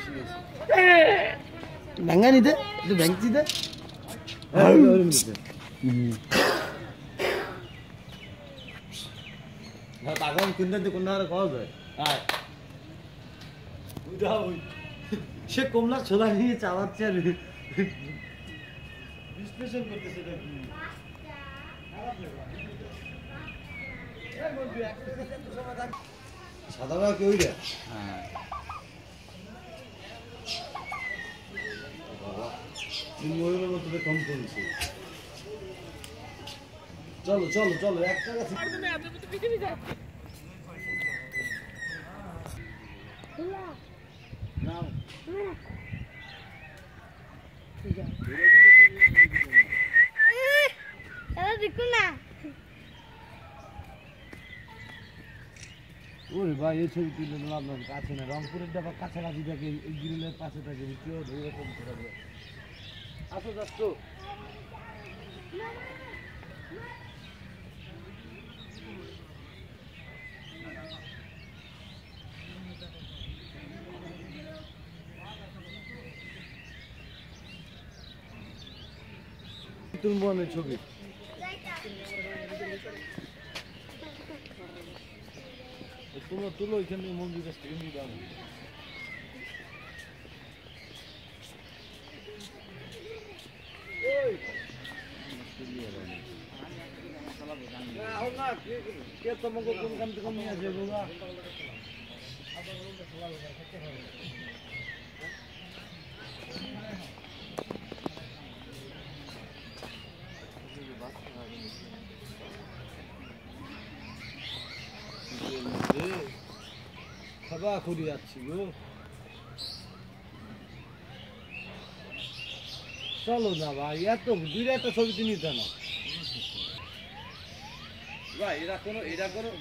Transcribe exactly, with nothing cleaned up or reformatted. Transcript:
ব্যাঙ্গা নিতে একটু ব্যাঙ্ক দিতে পাগল কিনতে কোন খরচ হয় সে কমলা ছোলা নিয়ে চালাচ্ছে আর বিশ্লেষণ করতেছে সাদা ভাই কেউ রে হ্যাঁ কম কমছে চলো চলো চলো এক টাকা দেখো না ওরে ভাই এই ছবি তুলে আপনার কাছে না রংপুরের ডাবা কাছাকাছি থাকে এই গ্রিলের পাশে থাকে কেউ এরকম আসো যাচ্ছ তুমি বলে ছবি তুলো তুলো এখানে মন্দির আছে হিন্দু দাম কে তোমাকে কোন কাম থেকে নিয়ে আসবে বাবা খাবা খুঁড়ি যাচ্ছি গো চলো না ভাই এত দুইটা একটা ছবি তো নিতে না ভাই এরা কোনো এরা কোনো